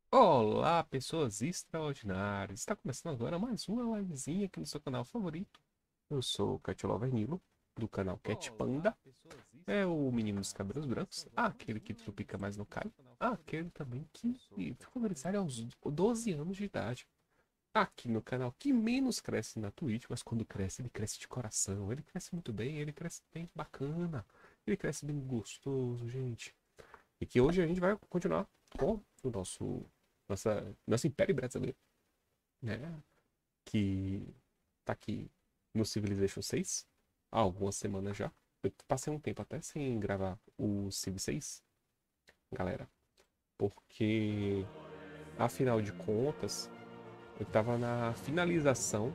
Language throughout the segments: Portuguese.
Olá, pessoas extraordinárias! Está começando agora mais uma livezinha aqui no seu canal favorito. Eu sou o Cat Lover Nilo, do canal Cat Panda. É o menino dos cabelos brancos, aquele que trupica mais não cai. Aquele também que ficou aniversário aos 12 anos de idade. Aqui no canal que menos cresce na Twitch, mas quando cresce, ele cresce de coração. Ele cresce muito bem, ele cresce bem bacana. Ele cresce bem gostoso, gente. E que hoje a gente vai continuar com o nosso Império Brasileiro, né? Que tá aqui no Civilization 6 há algumas semanas já. Eu passei um tempo até sem gravar o Civ 6, galera, porque afinal de contas eu tava na finalização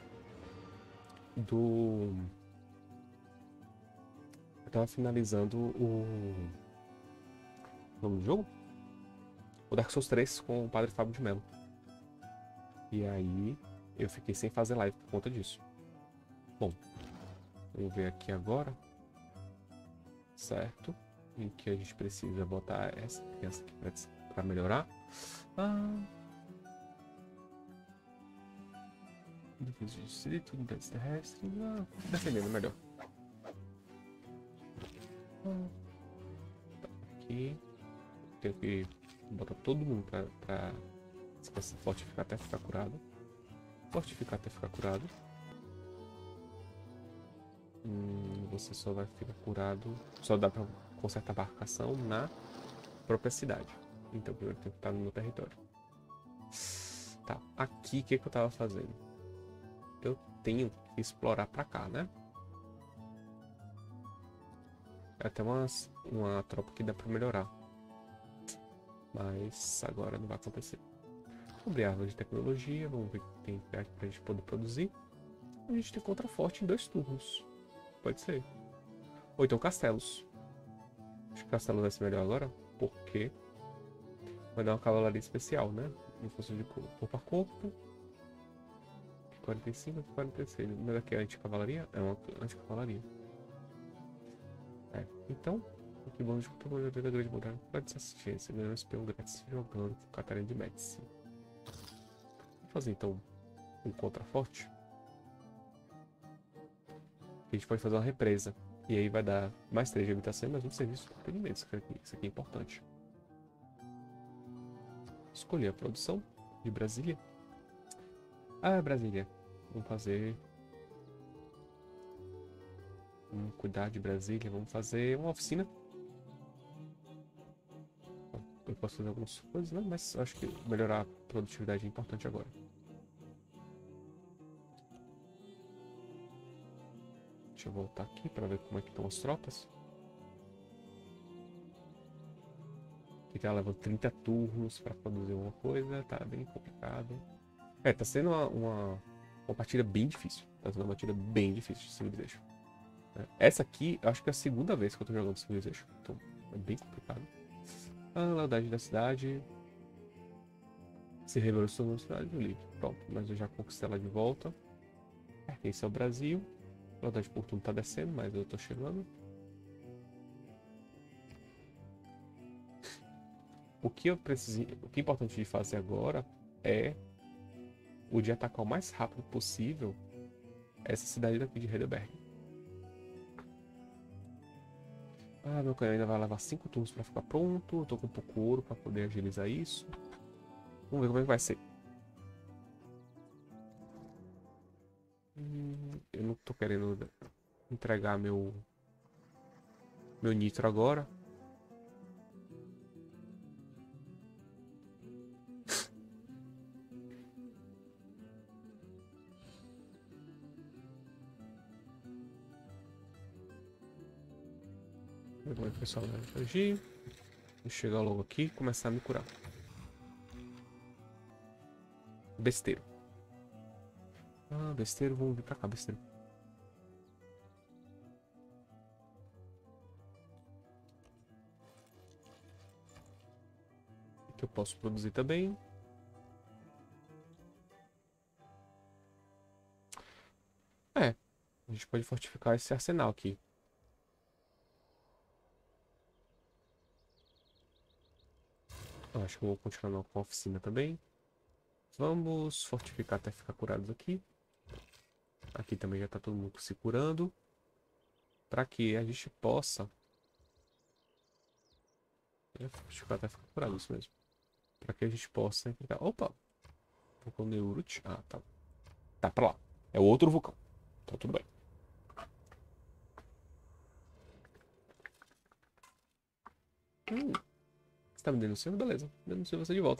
do. Eu tava finalizando o nome do jogo? O Dark Souls 3 com o Padre Fábio de Mello. E aí eu fiquei sem fazer live por conta disso. Bom, vamos ver aqui agora, certo? Em que a gente precisa botar essa criança aqui para melhorar. Ah, difícil de distrito, unidades terrestres. Defendendo melhor. Aqui. Tenho que botar todo mundo pra fortificar até ficar curado. Fortificar até ficar curado. Você só vai ficar curado. Só dá pra consertar a marcação na própria cidade. Então primeiro tem que estar no meu território. Tá, aqui o que eu tava fazendo? Eu tenho que explorar pra cá, né? É até uma tropa que dá pra melhorar. Mas agora não vai acontecer. Vamos abrir a árvore de tecnologia, vamos ver o que tem pra gente poder produzir. A gente tem contraforte em 2 turnos. Pode ser. Ou então castelos. Acho que castelo vai ser melhor agora, porque vai dar uma cavalaria especial, né? Em função de corpo a corpo. 45 e 46. Mas aqui é anticavalaria? É uma anticavalaria. Então, o que bom de cultura da grande muralha pode assistência. Ganhou um espião grátis jogando com Catarina de Médici. Vou fazer então um contraforte. A gente pode fazer uma represa. E aí vai dar mais 3 de habitação e mais um serviço de atendimento. Isso aqui é importante. Escolher a produção de Brasília. Ah, Brasília. Vamos fazer. Vamos cuidar de Brasília. Vamos fazer uma oficina. Eu posso fazer algumas coisas, né? Mas eu acho que melhorar a produtividade é importante agora. Deixa eu voltar aqui para ver como é que estão as tropas. Ficar levando 30 turnos para produzir uma coisa, tá bem complicado. Tá sendo uma partida bem difícil. Tá sendo uma partida bem difícil de Civilization. Essa aqui, eu acho que é a segunda vez que eu tô jogando Civilization. Então, é bem complicado. A lealdade da cidade. Se revolucionou na cidade do livro. Pronto, mas eu já conquistei ela de volta. Pertence ao Brasil. A lealdade por turno tá descendo, mas eu tô chegando. O que eu preciso, o que é importante de fazer agora é o de atacar o mais rápido possível essa cidade daqui de Heidelberg. Ah, meu canhão ainda vai levar 5 turnos para ficar pronto. Eu tô com pouco ouro para poder agilizar isso. Vamos ver como é que vai ser. Eu não tô querendo entregar meu nitro agora. Vamos ver como é que o pessoal vai agir. Vou chegar logo aqui e começar a me curar. Besteiro. Ah, besteiro, vamos vir pra cá, besteiro. O que eu posso produzir também? É, a gente pode fortificar esse arsenal aqui. Eu acho que eu vou continuar com a oficina também. Vamos fortificar até ficar curados aqui. Aqui também já tá todo mundo se curando. Para que a gente possa... fortificar até ficar curado, isso mesmo. Para que a gente possa enfrentar... Opa! Vulcão Neurut. Ah, tá. Tá pra lá. É o outro vulcão. Tá tudo bem. Você tá me denunciando? Beleza. Denuncio você de volta.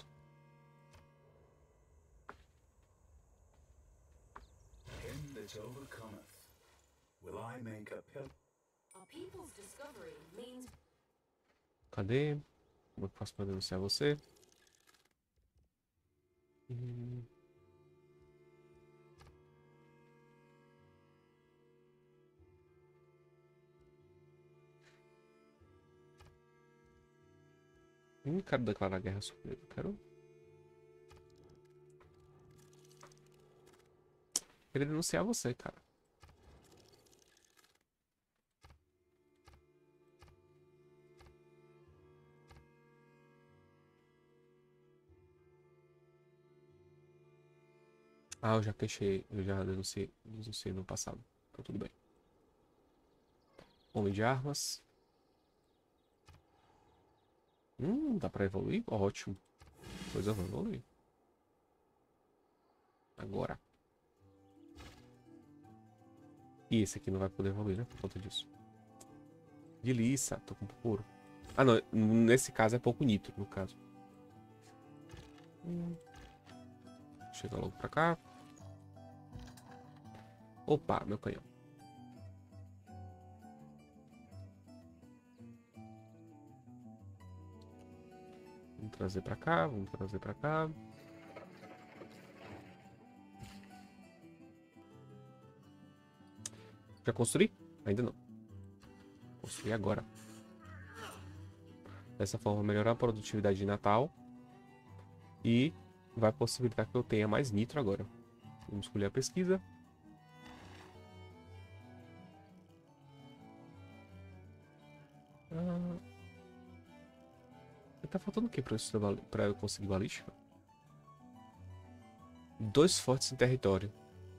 Cadê? Como eu faço pra denunciar você? Hum. Não quero declarar guerra sobre ele. Quero... Queria denunciar você, cara. Ah, eu já queixei. Eu já denunciei no passado. Tá tudo bem. Homem de armas. Dá pra evoluir? Ótimo. Pois eu vou evoluir. Agora. E esse aqui não vai poder evoluir, né? Por conta disso. De liça. Tô com puro. Ah, não. Nesse caso é pouco nitro, no caso. Chega logo pra cá. Opa, meu canhão. Vamos trazer pra cá, vamos trazer pra cá. Já construí? Ainda não. Construir agora. Dessa forma, melhorar a produtividade de Natal. E vai possibilitar que eu tenha mais nitro agora. Vamos escolher a pesquisa. Tá faltando o que pra eu conseguir balística? 2 fortes em território.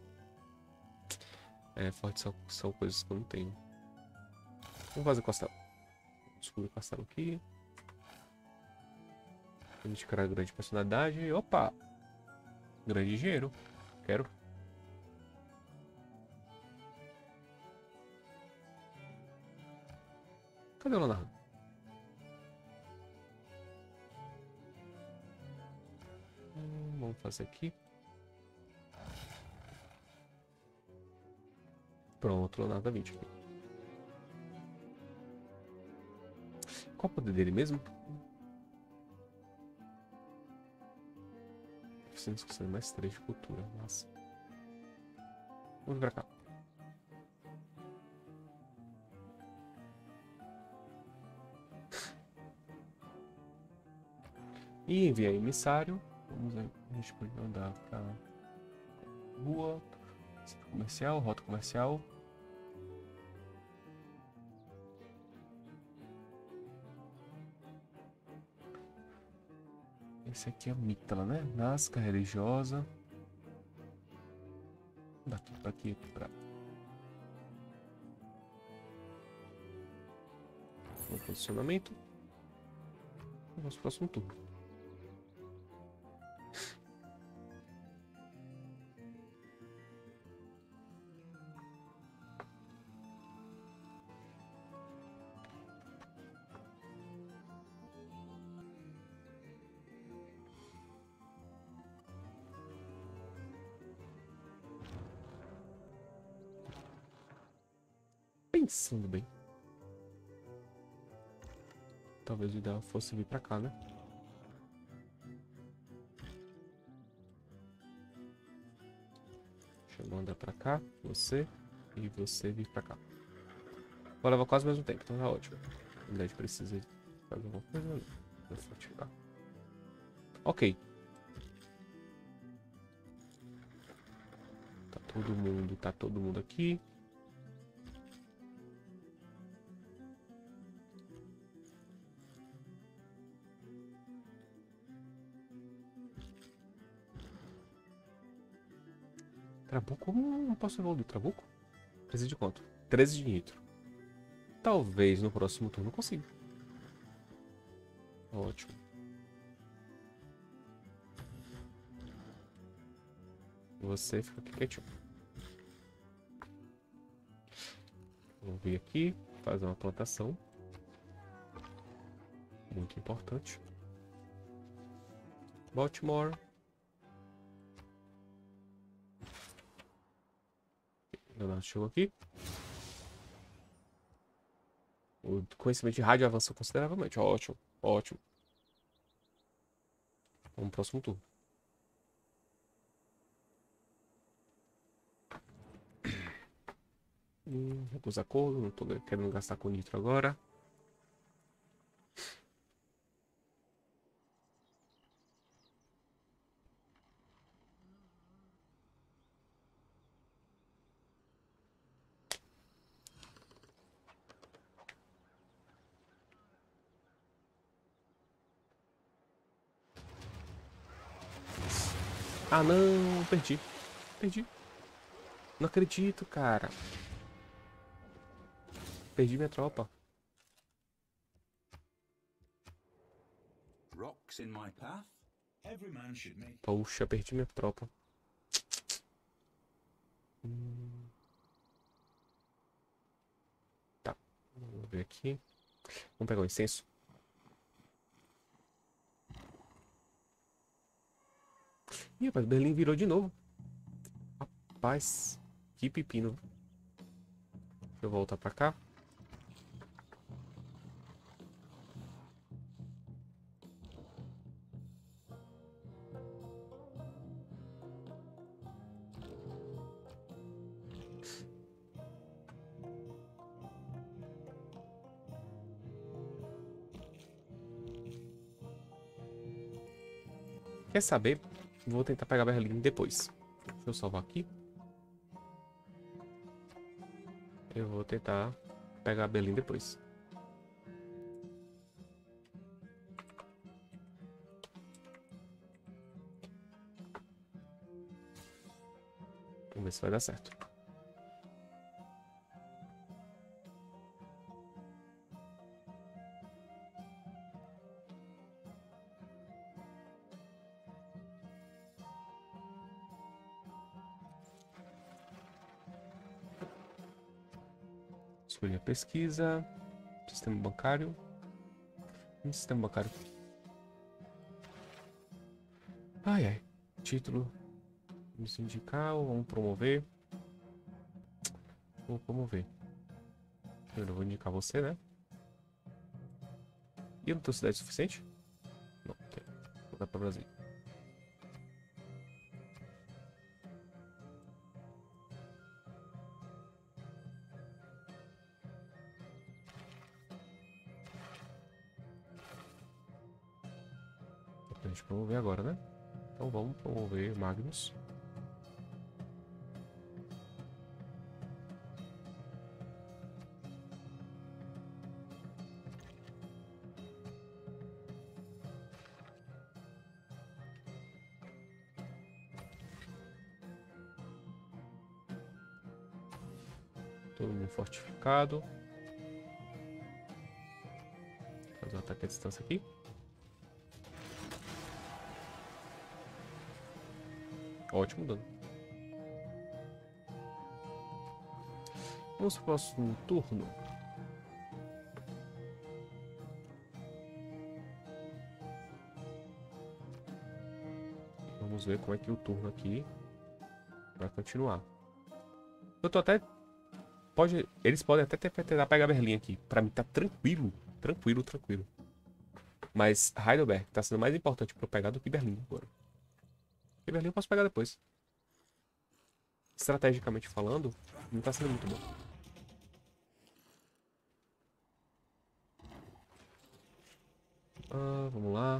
É, fortes são coisas que eu não tenho. Vamos fazer castelo. Descobrir o castelo aqui. A gente quer grande personalidade. Opa! Grande engenheiro. Quero. Cadê o Leonardo? Vamos fazer aqui. Pronto, Leonardo da Vinci. Qual o poder dele mesmo? Precisamos conseguir mais 3 de cultura. Nossa. Vamos vir pra cá. E enviar emissário. Vamos aí. A gente pode mandar pra rua. Centro comercial, rota comercial. Esse aqui é Mítala, né? Nazca, religiosa. Daqui pra aqui, pra... No posicionamento. Vamos pro próximo turno. Pensando bem. Talvez o ideal fosse vir pra cá, né? Deixa eu mandar pra cá, você e você vir pra cá. Vou levar quase ao mesmo tempo, então tá ótimo. A unidade precisa fazer alguma coisa, não. Vou fortificar. Ok. Tá todo mundo aqui. Trabuco? Não posso evoluir o Trabuco? Precisa de quanto? 13 de nitro. Talvez no próximo turno eu consiga. Ótimo. Você fica aqui quietinho. Vou vir aqui, fazer uma plantação. Muito importante. Baltimore. Leonardo chegou aqui. O conhecimento de rádio avançou consideravelmente. Ótimo, ótimo. Vamos pro próximo turno. Recusa acordo, não tô querendo gastar com nitro agora. Ah, não, perdi. Perdi. Não acredito, cara. Perdi minha tropa. Poxa, perdi minha tropa. Tá, vamos ver aqui. Vamos pegar o incenso. Ih, rapaz, Berlim virou de novo. Rapaz, que pepino. Deixa eu voltar pra cá. Quer saber? Vou tentar pegar Berlim depois. Deixa eu salvar aqui. Eu vou tentar pegar Berlim depois. Vamos ver se vai dar certo. Escolhi a pesquisa. Sistema bancário. Sistema bancário. Ai, ai. Título. Sindical. Vamos promover. Vou promover. Eu vou indicar você, né? E eu não tenho cidade suficiente? Não, tem. Vou dar pra Brasil. A gente promover agora, né? Então vamos promover Magnus. Todo mundo fortificado. Fazer um ataque à distância aqui. Ótimo dano. Vamos pro próximo turno. Vamos ver como é que o turno aqui vai continuar. Eu tô até... Eles podem até tentar pegar Berlim aqui. Pra mim tá tranquilo. Tranquilo, tranquilo. Mas Heidelberg tá sendo mais importante pra eu pegar do que Berlim agora. Porque Berlim eu posso pegar depois. Estrategicamente falando, não tá sendo muito bom. Vamos lá.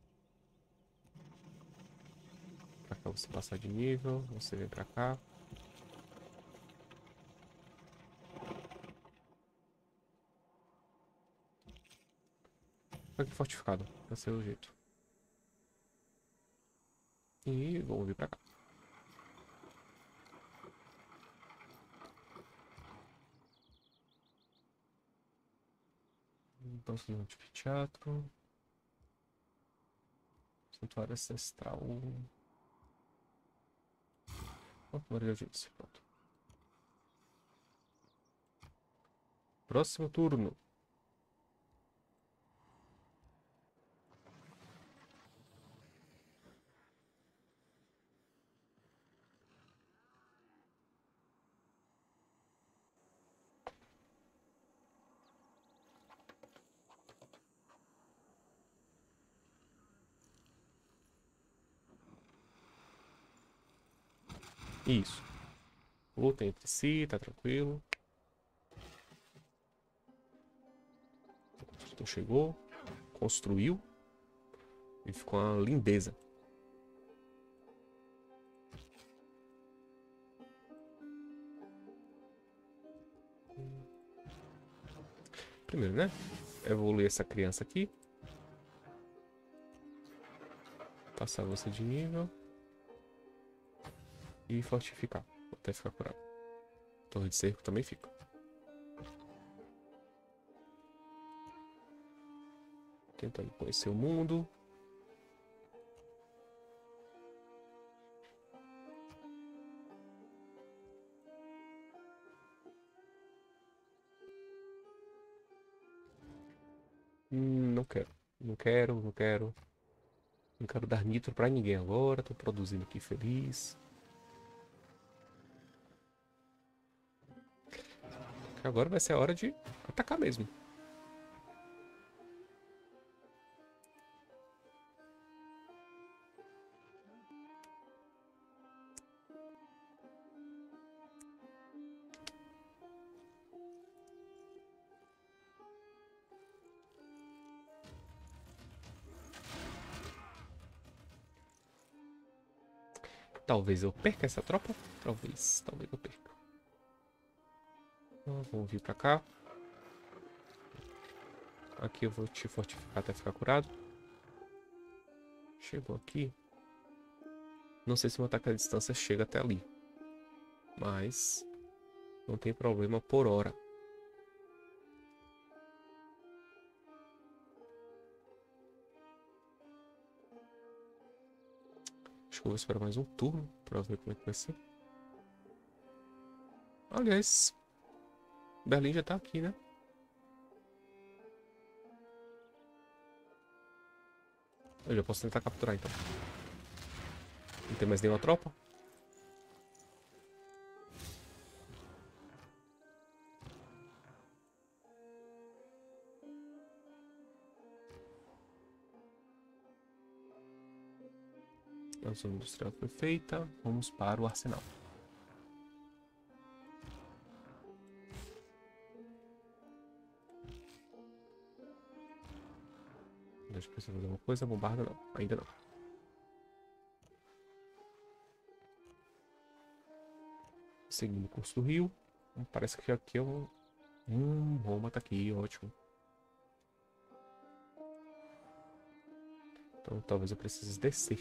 Pra cá você passar de nível. Você vem pra cá. Aqui fortificado. Vai ser o jeito. E vamos vir pra cá. Dança no anfiteatro. Santuário ancestral. Maria Audiência, pronto. Próximo turno. Isso. Luta entre si, tá tranquilo. Então chegou, construiu e ficou uma lindeza. Primeiro, né? Evoluir essa criança aqui. Passar você de nível. E fortificar. Até ficar curado. Torre de cerco também fica. Tentando conhecer o mundo. Não quero. Não quero, não quero. Não quero dar nitro pra ninguém agora. Tô produzindo aqui feliz. Agora vai ser a hora de atacar mesmo. Talvez eu perca essa tropa. Talvez eu perca. Vamos vir pra cá. Aqui eu vou te fortificar até ficar curado. Chegou aqui. Não sei se meu ataque à distância chega até ali. Mas não tem problema por hora. Acho que eu vou esperar mais um turno pra ver como é que vai ser. Aliás, Berlim já tá aqui, né? Eu já posso tentar capturar então. Não tem mais nenhuma tropa? A zona industrial foi feita. Vamos para o arsenal. Deixa eu fazer alguma coisa. Bombarda não. Ainda não. Seguindo o curso do rio. Parece que aqui é um... Roma tá aqui. Ótimo. Então talvez eu precise descer.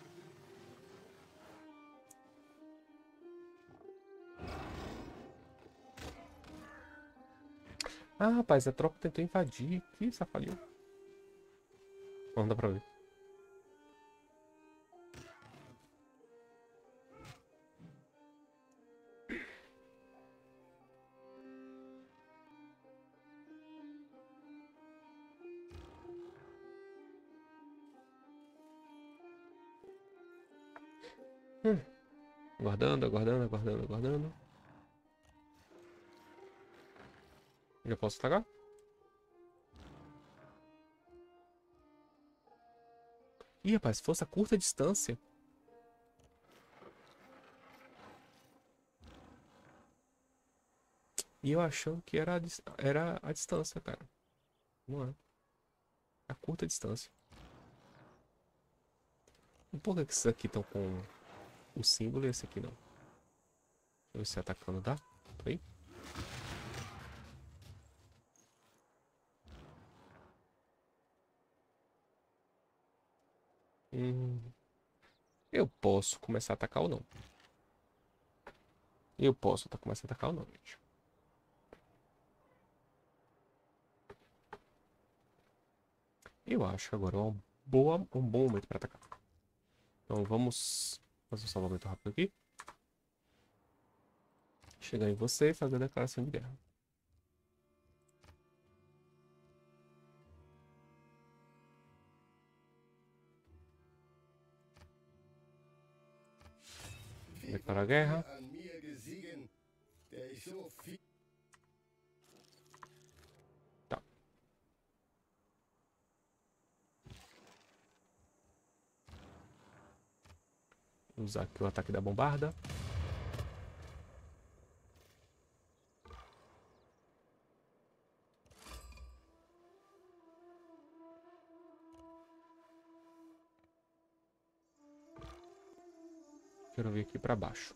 Ah, rapaz, a tropa tentou invadir. Que safadinho. Não dá pra ver. Aguardando, aguardando, aguardando, aguardando. Já posso atacar? Ih, rapaz, força curta distância. E eu achando que era a distância, cara. Não é. A curta distância. E por que que esses aqui estão com o símbolo e esse aqui não? Deixa eu ver se atacando dá. Aí. Eu posso começar a atacar ou não. Eu posso começar a atacar ou não, gente. Eu acho que agora é um bom momento para atacar. Então vamos fazer um salvamento rápido aqui. Chegar em você e fazer a declaração de guerra. Declarar guerra. Tá. Vou usar aqui o ataque da bombarda. Quero vir aqui para baixo.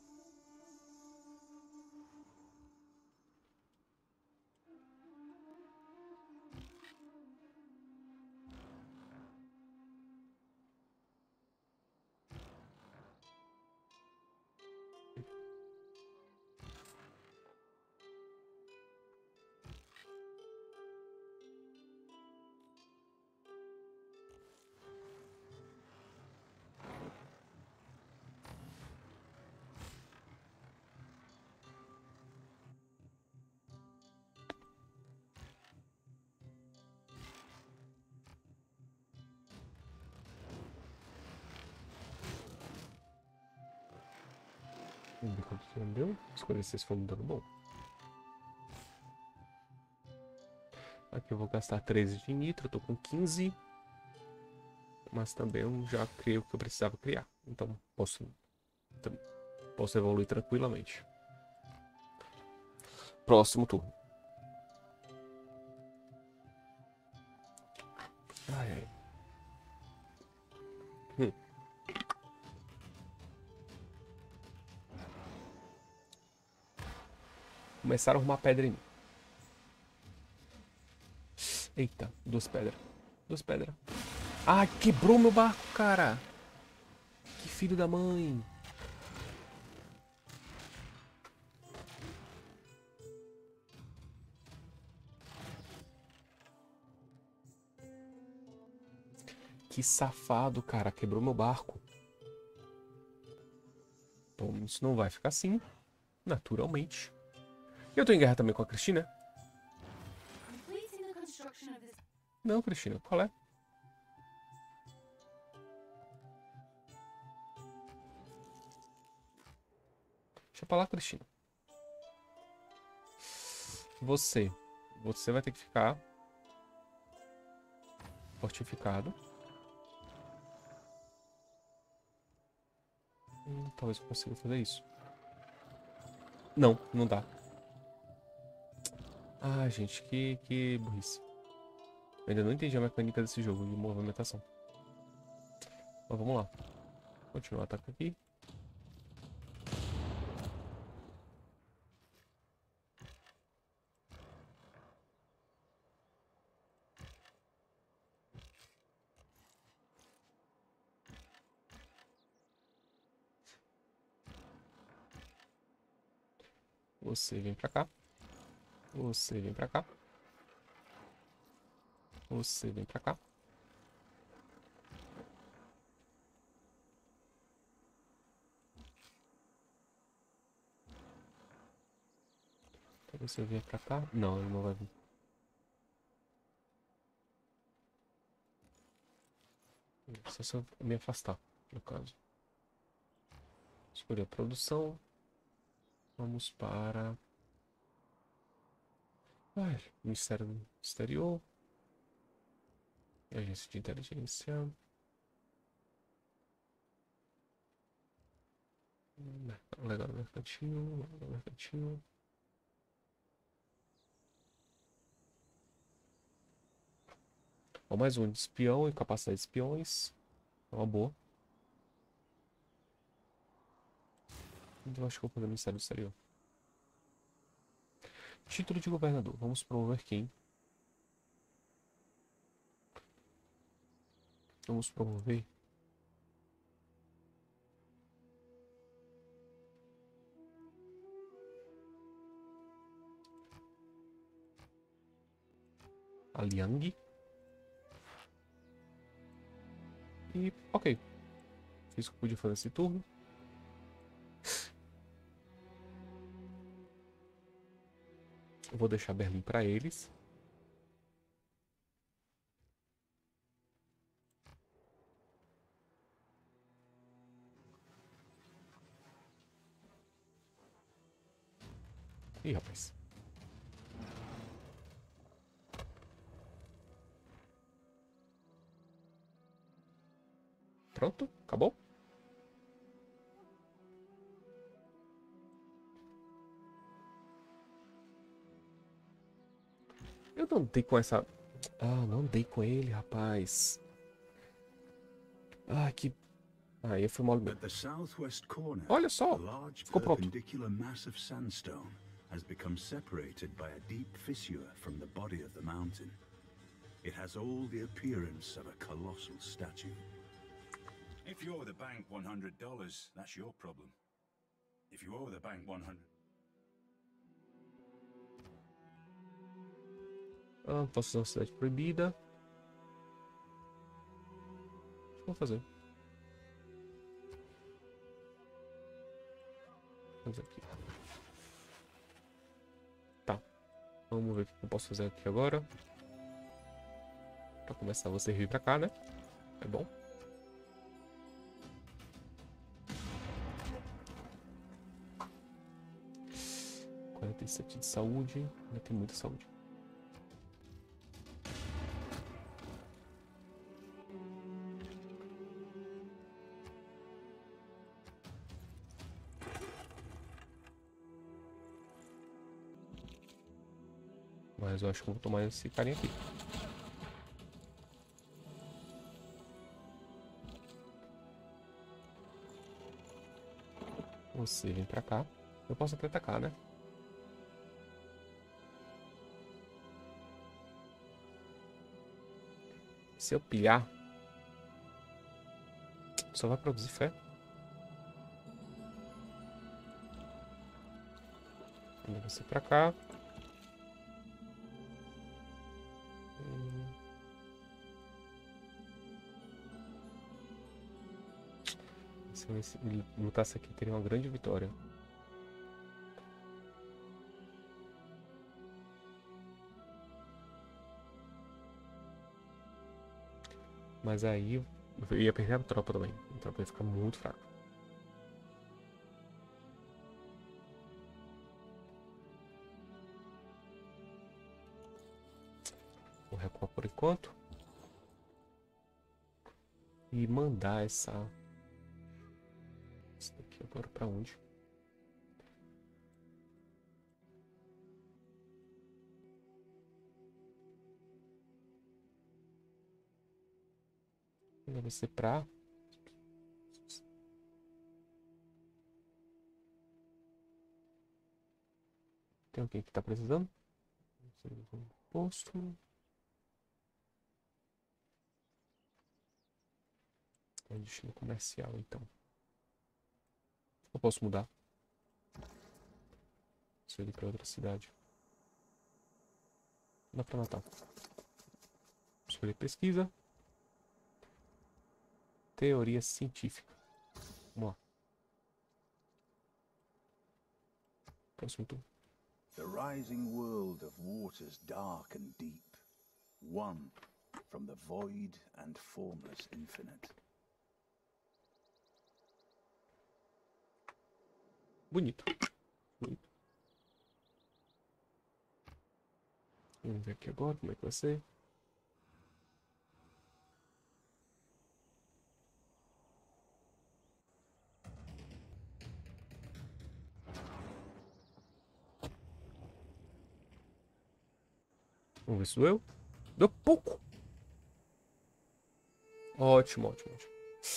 Vamos ver quanto tempo deu. Escolher se esse for um dano bom. Aqui eu vou gastar 13 de nitro. Eu tô com 15. Mas também eu já criei o que eu precisava criar. Então posso evoluir tranquilamente. Próximo turno. Ai, ai. Começaram a arrumar pedra em mim. Eita, duas pedras. Duas pedras. Ah, quebrou meu barco, cara. Que filho da mãe. Que safado, cara. Quebrou meu barco. Então isso não vai ficar assim. Naturalmente. Eu tô em guerra também com a Cristina? Não, Cristina. Qual é? Deixa pra lá, Cristina. Você. Você vai ter que ficar fortificado. Talvez eu consiga fazer isso. Não, não dá. Ah, gente, que burrice. Eu ainda não entendi a mecânica desse jogo de movimentação. Mas vamos lá. Continuar o ataque aqui. Você vem pra cá. Você vem pra cá. Você vem pra cá. Então você vem pra cá. Não, ele não vai vir. Só se eu me afastar, no caso. Escolher a produção. Vamos para... Ministério do Exterior. Agência de Inteligência. Legado mercantil. Legado mercantil. Ó, mais um de espião e capacidade de espiões. É uma boa. Então acho que eu vou fazer o Ministério do Exterior. Título de governador. Vamos promover quem? Vamos promover a Liang. E, ok. Fiz o que podia fazer esse turno. Eu vou deixar Berlim pra eles. Ih, rapaz. Pronto, acabou. Eu não dei com essa... Ah, não dei com ele, rapaz. Ah, que... Aí foi mole mesmo. At the southwest corner, Olha a só. large Ficou pronto. perpendicular mass of sandstone has become separated by a deep fissure from the body of the mountain. It has all the appearance of a colossal statue. If you owe the bank $100, that's your problem. If you owe the bank 100... Ah, posso usar uma cidade proibida. Vou fazer. Vamos aqui. Tá. Vamos ver o que eu posso fazer aqui agora. Pra começar, vou servir pra cá, né? É bom. (47 de saúde. Ainda tem muita saúde. Mas eu acho que eu vou tomar esse carinha aqui. Você vem pra cá. Eu posso até atacar, né? Se eu pilhar, só vai produzir fé. Vou levar você pra cá. Se ele lutasse aqui, teria uma grande vitória. Mas aí eu ia perder a tropa também. A tropa ia ficar muito fraca. Vou recuar por enquanto. E mandar essa daqui agora pra onde? Vai ser pra... Tem alguém que tá precisando? Posto. É destino comercial, então. Eu posso mudar. Se eu ir pra outra cidade. Dá pra matar. Escolher pesquisa. Teoria científica. Vamos lá. Próximo turno. The rising world of waters dark and deep, one from the void and formless infinite. Bonito. Bonito. Vamos ver aqui agora como é que vai ser. Vamos ver se doeu. Deu pouco. Ótimo, ótimo, ótimo.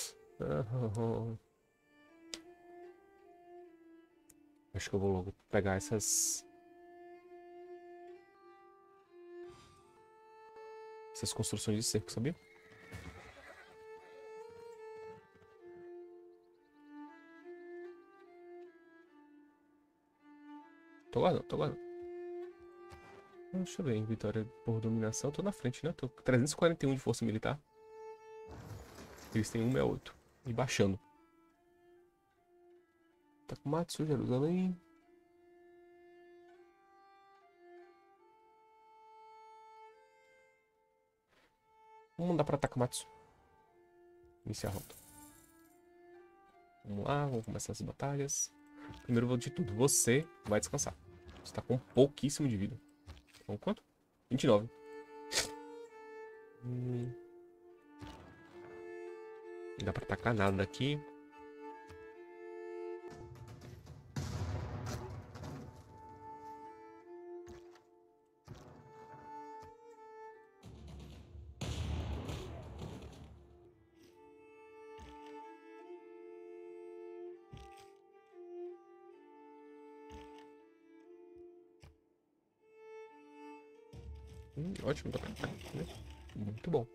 Acho que eu vou logo pegar essas construções de cerco, sabia? Tô guardando, tô guardando. Deixa eu ver, em vitória por dominação, tô na frente, né? Tô com 341 de força militar. Eles têm 168. E baixando. Takamatsu, Jerusalém. Vamos mandar pra Takamatsu. Iniciar a rota. Vamos lá, vamos começar as batalhas. Primeiro vou de tudo. Você vai descansar. Você tá com pouquíssimo de vida. Com quanto? 29. Não dá pra atacar nada daqui. Ótimo, dá pra atacar, né? Muito bom.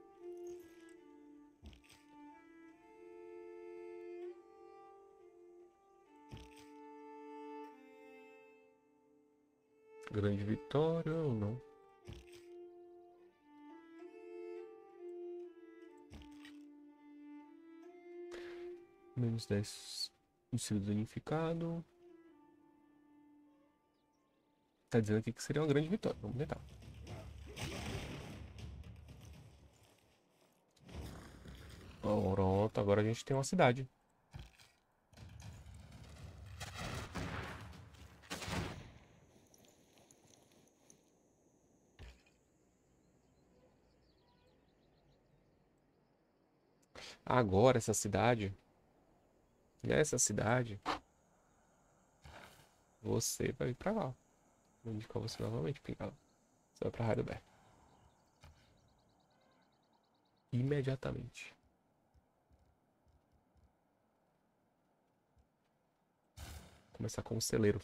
Grande vitória ou não? Menos 10 distrito unificado. Tá dizendo aqui que seria uma grande vitória. Vamos tentar. Pronto, agora a gente tem uma cidade. Agora nessa cidade, você vai pra lá. Vou indicar você novamente, Pingala. Você vai pra Heidelberg. Imediatamente. Começar com o celeiro.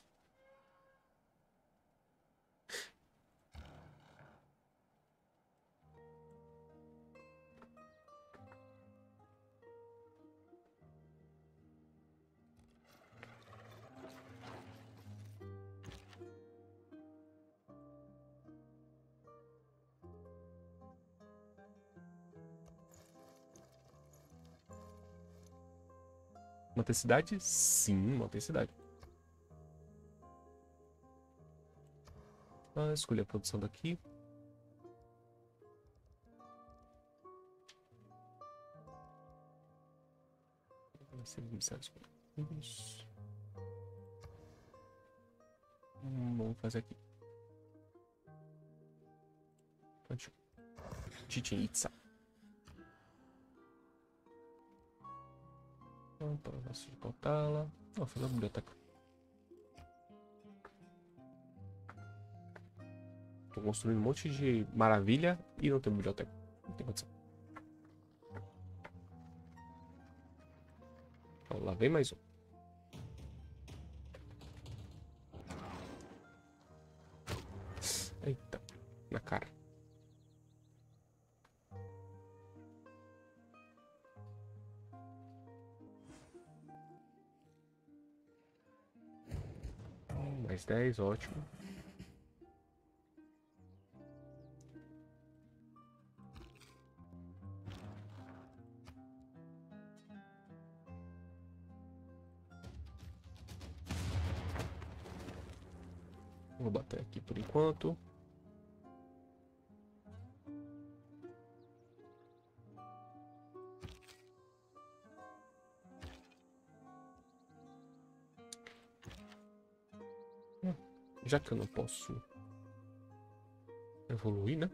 Manter cidade? Sim, manter cidade. Escolher a produção daqui. Vamos fazer aqui. Chichen Itza. Palácio de Potala. Vou fazer a biblioteca. Tô construindo um monte de maravilha e não tem biblioteca. Não tem condição. Então, lá vem mais um. Eita, na cara. Mais 10, ótimo. Vou bater aqui por enquanto. Já que eu não posso evoluir, né?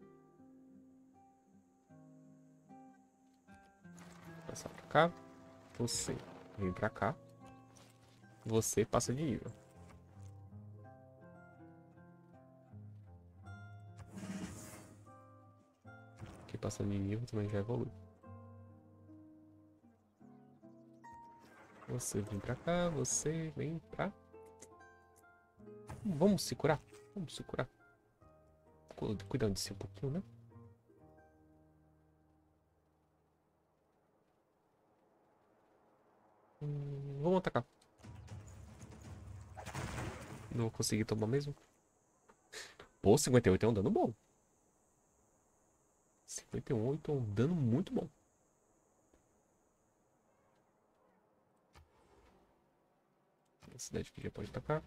Passar pra cá. Você vem pra cá. Você passa de nível. Aqui passando de nível também já evolui. Você vem pra cá, você vem pra... Vamos se curar. Vamos se curar. Cuidando de si um pouquinho, né? Vamos atacar. Não vou conseguir tomar mesmo. Pô, 58 é um dano bom. 58 é um dano muito bom. A cidade que já pode atacar.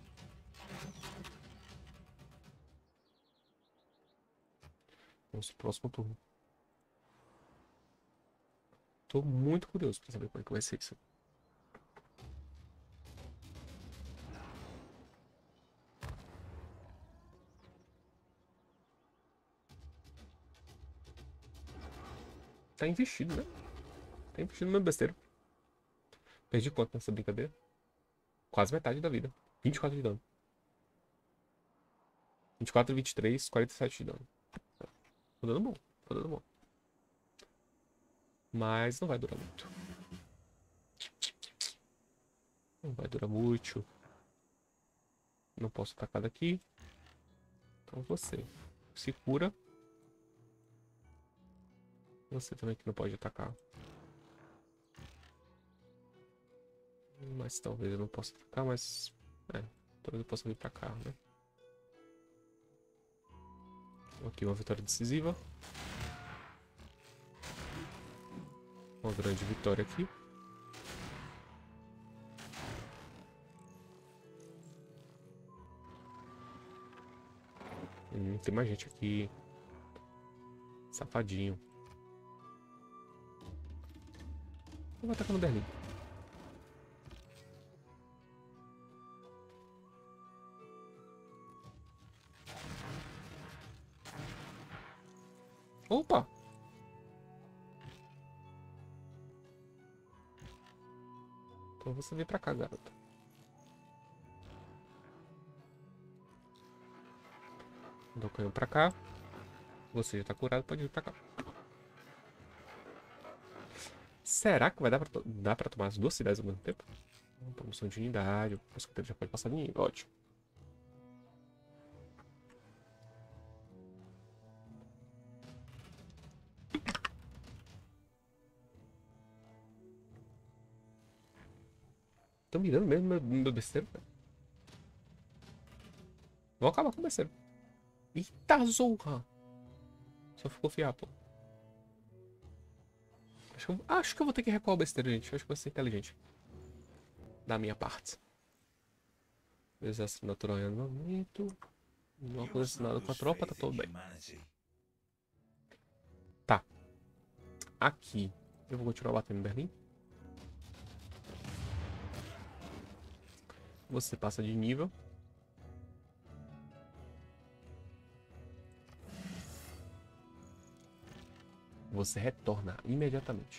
Vamos pro próximo turno. Tô muito curioso pra saber como é que vai ser isso. Tá investido, né? Tá investido no meu besteiro. Perdi quanto nessa brincadeira? Quase metade da vida. 24 de dano. 24, 23, 47 de dano. Tô dando bom. Tô dando bom. Mas não vai durar muito. Não vai durar muito. Não posso atacar daqui. Então você se cura. Você também que não pode atacar. Mas talvez eu não possa atacar, mas... talvez eu possa vir pra cá, né? Aqui uma vitória decisiva. Uma grande vitória aqui. Tem mais gente aqui. Safadinho. Eu vou atacar no Berlim. Opa! Então você vem pra cá, garota. Dou o canhão pra cá. Você já tá curado, pode vir pra cá. Será que vai dar pra tomar as duas cidades ao mesmo tempo? Promoção de unidade. O escoteiro já pode passar de nível. Ótimo. Tô mirando mesmo meu besteiro, velho. Vou acabar com o besteiro. Eita zorra! Só ficou fiapo. Acho que eu vou ter que recuar o besteiro, gente. Acho que vai ser inteligente. Da minha parte. Exército natural em andamento. Não acontece nada com a tropa, tá tudo bem. Tá. Aqui. Eu vou continuar batendo em Berlim. Você passa de nível. Você retorna imediatamente.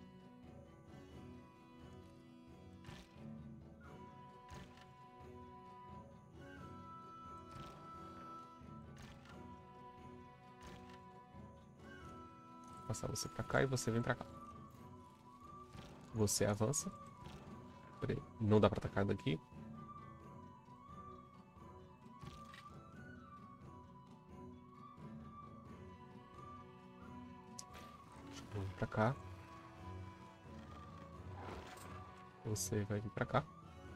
Vou passar você pra cá e você vem pra cá. Você avança. Peraí, não dá pra atacar daqui. Vem pra cá. Você vai vir pra cá.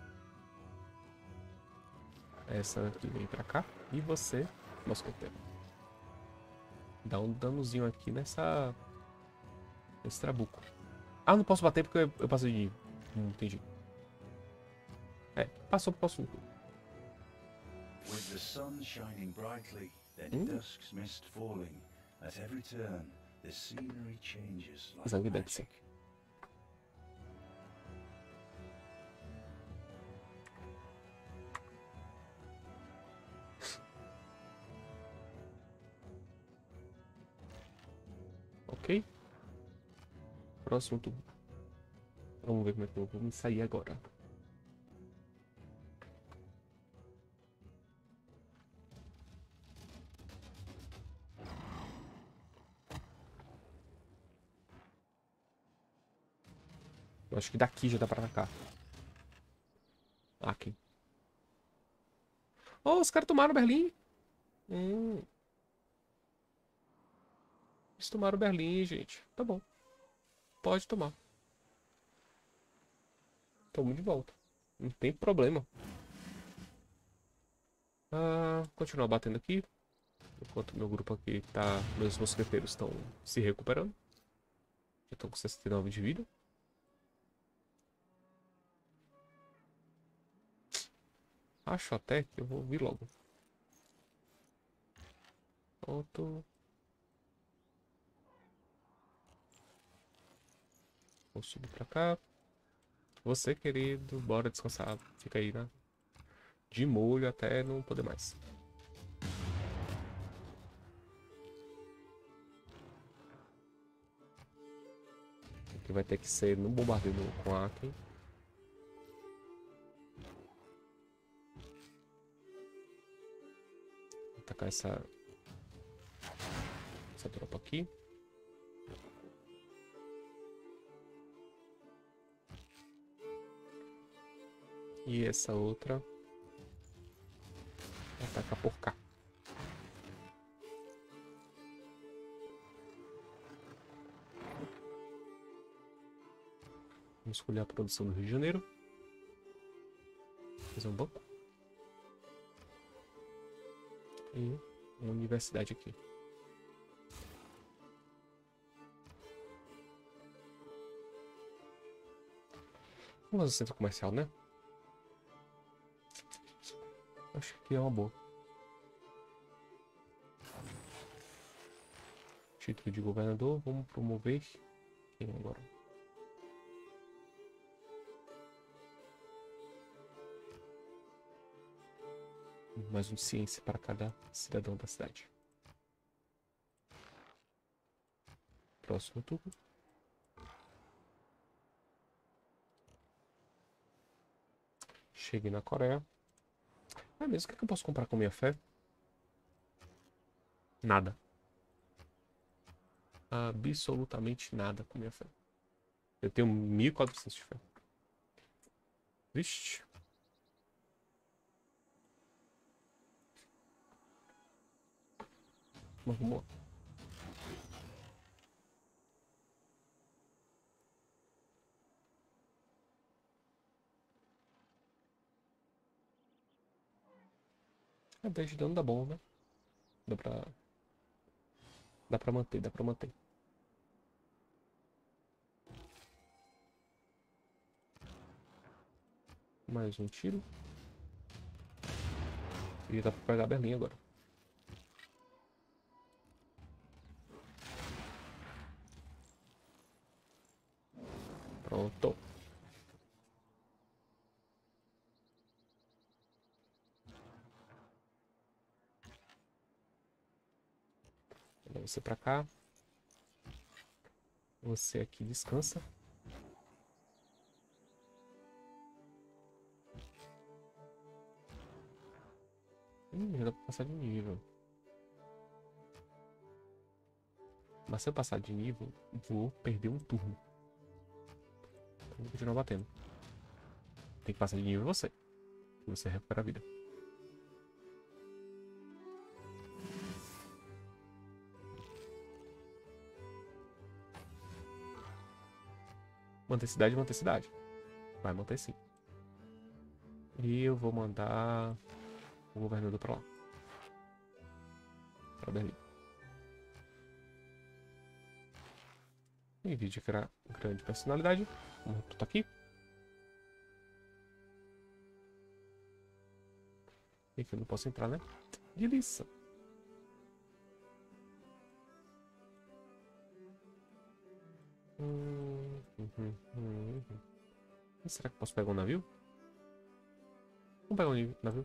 Essa aqui vem pra cá. E você, nosso coteiro. Dá um danozinho aqui nesse trabuco. Ah, não posso bater porque eu passei de nível. Entendi. Passou pro próximo. With the sun shining brightly, then dusk's mist falling. At every turn, the scenery changes like magic. Ok. Próximo turno. Vamos ver como é que eu vou me sair agora. Eu acho que daqui já dá pra atacar. Aqui. Oh, os caras tomaram Berlim. Eles tomaram Berlim, gente. Tá bom. Pode tomar. Tamo de volta. Não tem problema. Continuar batendo aqui. Enquanto meu grupo aqui tá... Meus mosqueteiros estão se recuperando. Já estão com 69 de vida. Acho até que eu vou vir logo. Pronto. Vou subir pra cá. Você, querido, bora descansar. Fica aí, né? De molho até não poder mais. Aqui vai ter que ser no bombardeio com a Aken. Vou atacar essa tropa aqui. E essa outra ataca por cá. Vamos escolher a produção do Rio de Janeiro. Fazer um banco. E uma universidade aqui. Vamos fazer o centro comercial, né? Acho que é uma boa. Título de governador. Vamos promover quem agora? Mais um de ciência para cada cidadão da cidade. Próximo turno. Cheguei na Coreia. É mesmo, o que eu posso comprar com minha fé? Nada. Absolutamente nada com minha fé. Eu tenho 1.400 de fé. Vixe. Mas vamos lá. A 10 de dano dá bom, né? Dá pra manter, dá pra manter. Mais um tiro. E dá pra pegar Berlim agora. Pronto. Vou você pra cá. Você aqui descansa. Já dá pra passar de nível. Mas se eu passar de nível, vou perder um turno. Então vou continuar batendo. Tem que passar de nível você. E você recupera a vida. Manter cidade, manter cidade. Vai manter sim. E eu vou mandar o governador pra lá. Pra Berlim. Envio de grande personalidade. Como tu tá aqui. E que eu não posso entrar, né? Delícia. Será que eu posso pegar um navio? Vamos pegar um navio.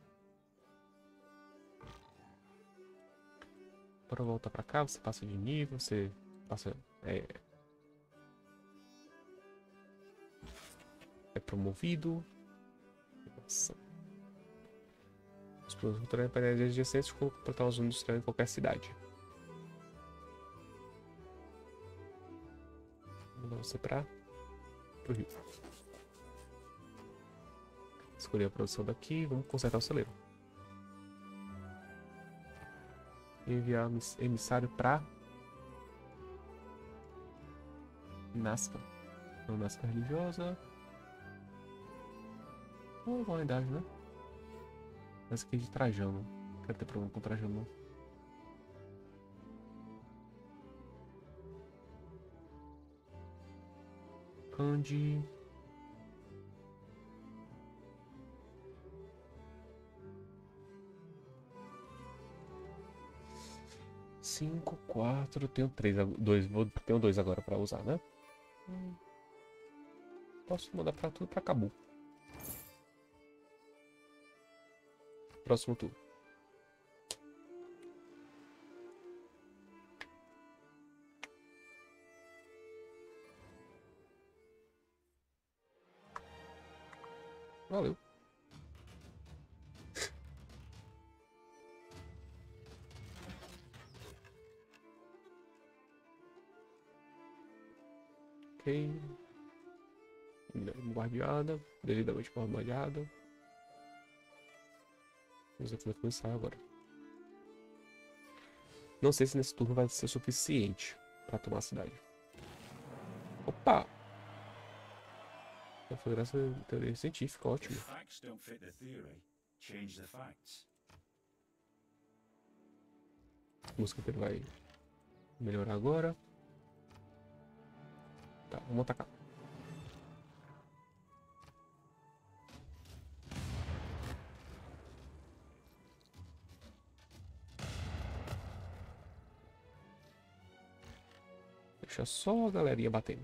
Bora voltar pra cá, você passa de nível, você passa... É promovido. Nossa. Os produtos culturais imperiais adjacentes completar uma zona industrial em qualquer cidade. Vou mandar você pro Rio. Escolher a produção daqui, vamos consertar o celeiro. Enviar emissário pra Nazca. Não, Nazca religiosa. Ou uma unidade, né? Essa aqui é de Trajano. Não quero ter problema com Trajano, não. Kanji. 5, 4, tenho 3, 2, tenho 2 agora pra usar, né? Posso mandar pra tudo pra Cabu. Próximo turno. Valeu. Ok. Bombardeada. Devidamente bombardeada. Vamos ver como é que vai sair agora. Não sei se nesse turno vai ser suficiente pra tomar a cidade. Opa! Foi graças à teoria científica, ótimo. If facts don't fit the theory, change the facts. A música dele vai melhorar agora. Tá, vamos atacar. Deixa só a galerinha batendo.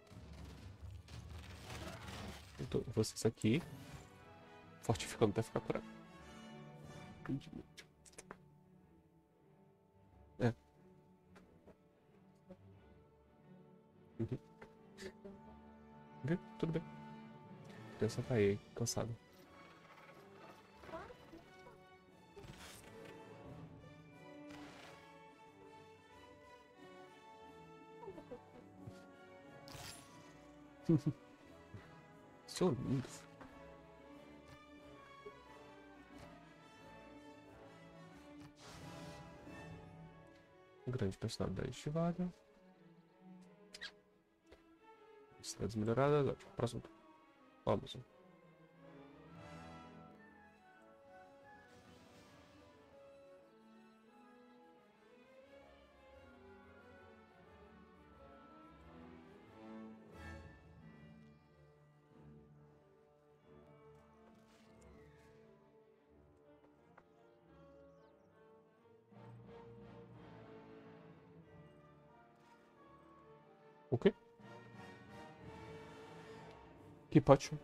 Então, vocês aqui. Fortificando até ficar curado. É. Uhum. Viu? Tudo bem. A criança tá aí, cansada. São lindos. Grande personalidade ativada. Cidades melhoradas. Ótimo. Próximo. Vamos. O quê? Que pátio?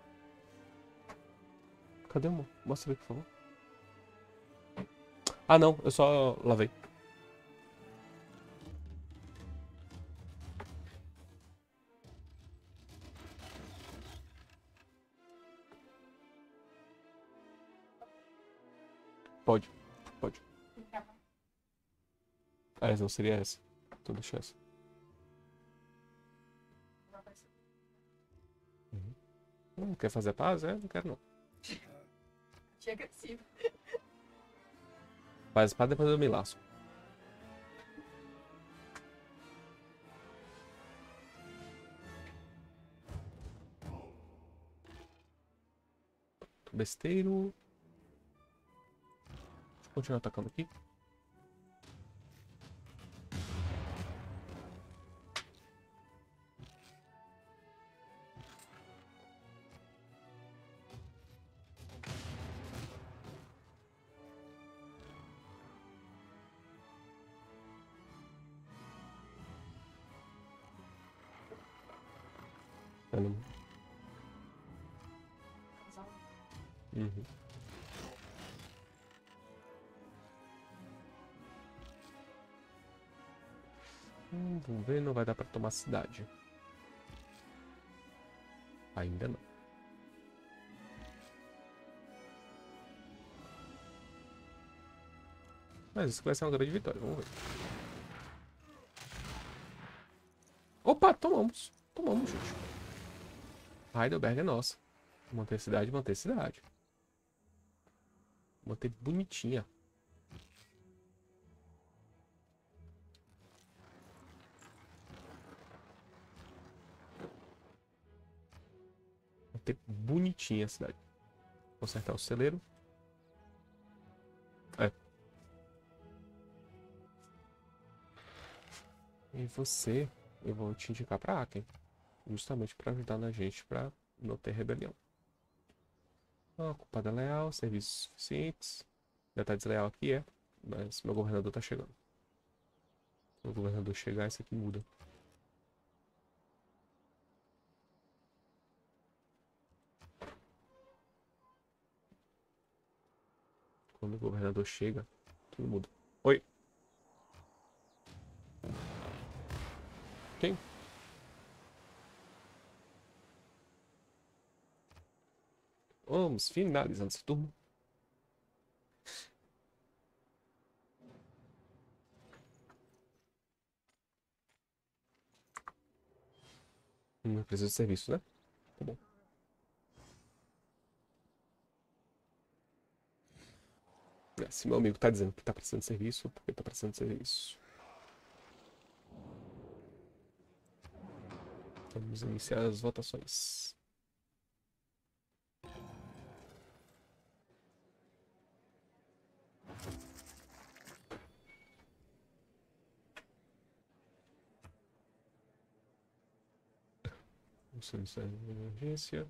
Cadê, amor? Mostra aí, por favor. Ah, não. Eu só lavei. Pode. Pode. Ah, não seria essa. Então deixa essa. Não quer fazer paz? É, não quero não. Achei agressivo. Faz paz, depois eu me lasco. Besteiro. Deixa eu continuar atacando aqui. Uhum. Vamos ver, não vai dar pra tomar a cidade. Ainda não. Mas isso vai ser uma grande vitória, vamos ver. Opa, tomamos. Tomamos, gente. Heidelberg é nossa. Manter a cidade, manter a cidade. Manter bonitinha. Manter bonitinha a cidade. Consertar o celeiro. É. E você, eu vou te indicar pra Aken. Justamente pra ajudar na gente pra não ter rebelião. Ocupada leal, serviços suficientes. Já tá desleal aqui, é. Mas meu governador tá chegando. Quando o governador chegar, isso aqui muda. Quando o governador chega, tudo muda. Oi. Quem? Vamos finalizando esse turno. Não precisa de serviço, né? Tá bom. Se meu amigo tá dizendo que tá precisando de serviço, porque tá precisando de serviço. Vamos iniciar as votações. Vamos iniciar a emergência.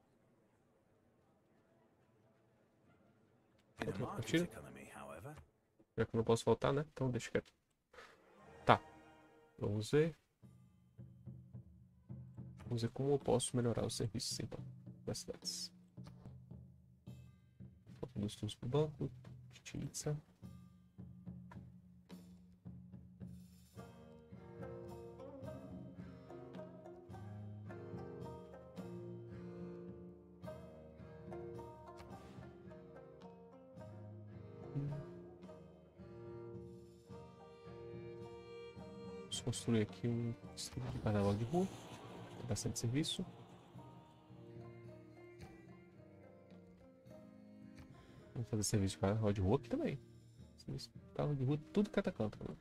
In a Outra market partida. economy, however, Já que eu não posso voltar, né? Então deixa quieto. Tá. Vamos ver. Vamos ver como eu posso melhorar os serviços, então, das cidades. Falta 2 turnos pro banco. Titsa. Vamos construir aqui um distrito de carnaval de rua. Tem bastante serviço. Vamos fazer serviço de carnaval de rua aqui também. Serviço de carnaval de rua, tudo que é canto. Né?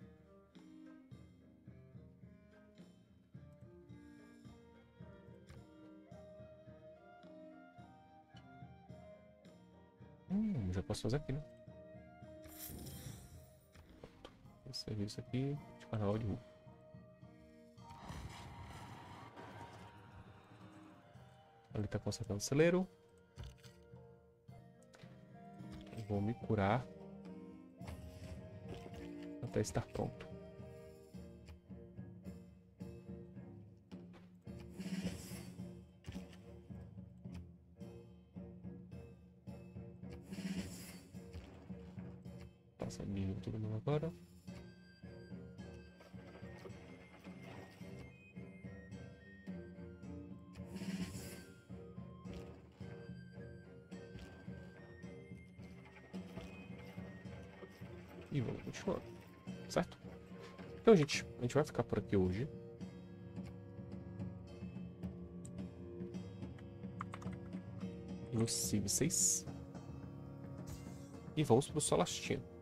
Já posso fazer aqui, né? Esse serviço aqui de carnaval de rua. Ali tá consertando o celeiro. Eu vou me curar até estar pronto. Passa nível todo mundo agora. E vamos continuando, certo? Então, gente, a gente vai ficar por aqui hoje. No Civ 6. E vamos pro Solastino.